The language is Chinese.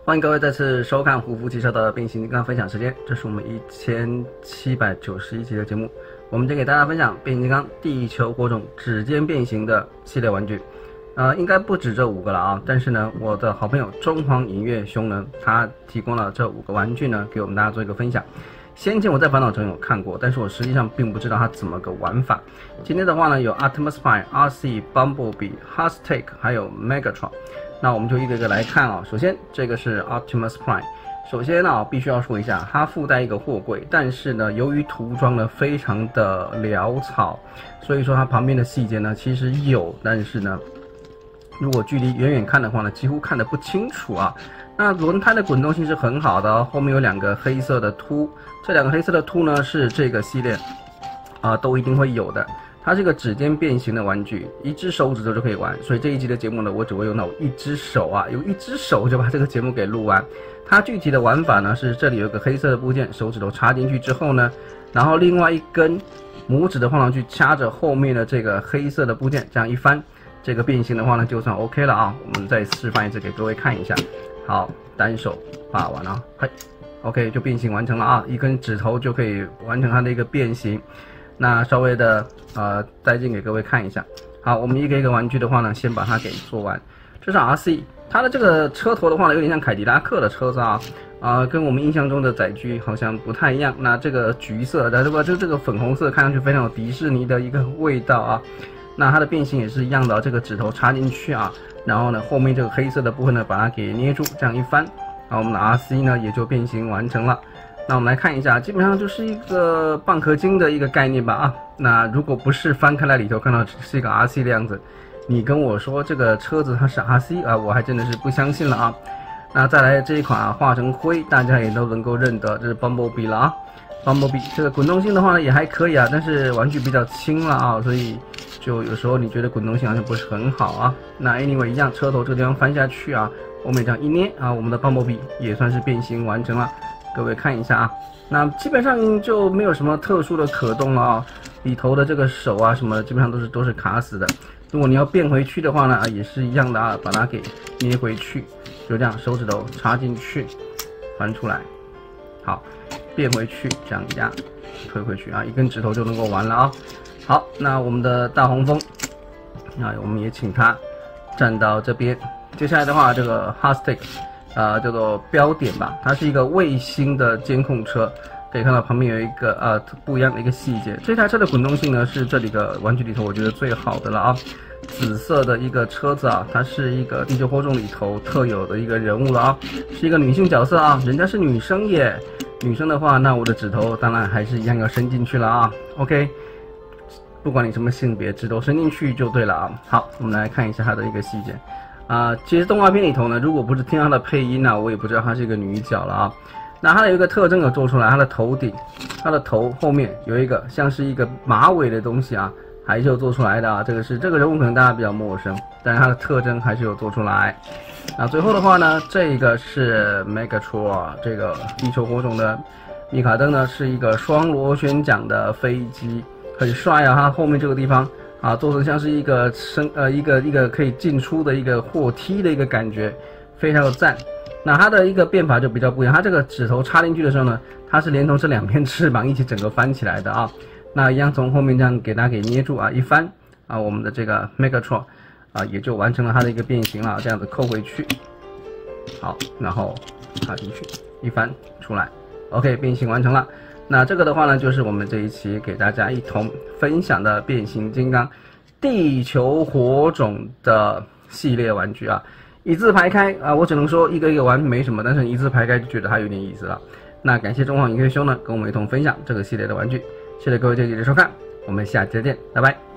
欢迎各位再次收看胡夫汽车的变形金刚分享时间，这是我们1791期的节目。我们将给大家分享变形金刚地球火种指尖变形的系列玩具。应该不止这5个了啊，但是呢，我的好朋友中皇影月兄呢，他提供了这5个玩具呢，给我们大家做一个分享。先前我在烦恼城有看过，但是我实际上并不知道它怎么个玩法。今天的话呢，有 Optimus Prime、RC、Bumblebee、Hustek 还有 Megatron。那我们就一个个来看啊。首先，这个是 Optimus Prime。首先呢，必须要说一下，它附带一个货柜，但是呢，由于涂装呢非常的潦草，所以说它旁边的细节呢其实有，但是呢，如果距离远远看的话呢，几乎看得不清楚啊。那轮胎的滚动性是很好的哦，后面有2个黑色的凸，这2个黑色的凸呢是这个系列都一定会有的。它是一个指尖变形的玩具，一只手指头就可以玩，所以这一集的节目呢，我只会用到一只手啊，用一只手就把这个节目给录完。它具体的玩法呢是这里有个黑色的部件，手指头插进去之后呢，然后另外一根拇指的晃上去掐着后面的这个黑色的部件，这样一翻，这个变形的话呢就算 OK 了啊。我们再示范一次给各位看一下。好，单手把玩啊，嘿 ，OK 就变形完成了啊，一根指头就可以完成它的一个变形。那稍微的带进给各位看一下。好，我们一个一个玩具的话呢，先把它给做完。这是 RC， 它的这个车头的话呢，有点像凯迪拉克的车子啊，跟我们印象中的载具好像不太一样。那这个橘色的，对吧？就这个粉红色，看上去非常有迪士尼的一个味道啊。那它的变形也是一样的，这个指头插进去啊，然后呢，后面这个黑色的部分呢，把它给捏住，这样一翻，然后我们的 RC 呢也就变形完成了。那我们来看一下，基本上就是一个蚌壳精的一个概念吧啊。那如果不是翻开来里头看到是一个 RC 的样子，你跟我说这个车子它是 RC 啊，我还真的是不相信了啊。那再来这一款化成灰，大家也都能够认得，这是 Bumblebee 了啊。Bumblebee 这个滚动性的话呢也还可以啊，但是玩具比较轻了啊，所以就有时候你觉得滚动性好像不是很好啊。那 anyway 一样，车头这个地方翻下去啊，后面这样一捏啊，我们的 Bumblebee 也算是变形完成了。各位看一下啊，那基本上就没有什么特殊的可动了啊，里头的这个手啊什么的基本上都是卡死的。如果你要变回去的话呢，也是一样的啊，把它给捏回去，就这样手指头插进去，翻出来，好，变回去，这样压，推回去啊，一根指头就能够玩了啊。好，那我们的大黄蜂，那我们也请他站到这边。接下来的话，这个 Hustek。叫做标点吧，它是一个卫星的监控车，可以看到旁边有一个不一样的一个细节。这台车的滚动性呢是这里的玩具里头我觉得最好的了啊，紫色的一个车子啊，它是一个地球火种里头特有的一个人物了啊，是一个女性角色啊，人家是女生耶，女生的话，那我的指头当然还是一样要伸进去了啊 ，OK， 不管你什么性别，指头伸进去就对了啊。好，我们来看一下它的一个细节。其实动画片里头呢，如果不是听它的配音呢，我也不知道它是一个女角了啊。那它的有一个特征有做出来，它的头顶，它的头后面有一个像是一个马尾的东西啊，还是有做出来的啊。这个人物可能大家比较陌生，但是它的特征还是有做出来。那最后的话呢，这个是 Megatron， 这个地球火种的米卡登呢，是一个双螺旋桨的飞机，很帅啊，它后面这个地方。做成像是一个一个可以进出的一个货梯的一个感觉，非常的赞。那它的一个变法就比较不一样，它这个指头插进去的时候呢，它是连同这2片翅膀一起整个翻起来的啊。那一样从后面这样给它给捏住啊，一翻啊，我们的这个 Megatron 也就完成了它的一个变形了。这样子扣回去，好，然后插进去，一翻出来 ，OK， 变形完成了。那这个的话呢，就是我们这一期给大家一同分享的变形金刚地球火种的系列玩具啊。一字排开啊，我只能说一个一个玩没什么，但是一字排开就觉得它有点意思了。那感谢中皇影月兄呢，跟我们一同分享这个系列的玩具。谢谢各位这集的收看，我们下期再见，拜拜。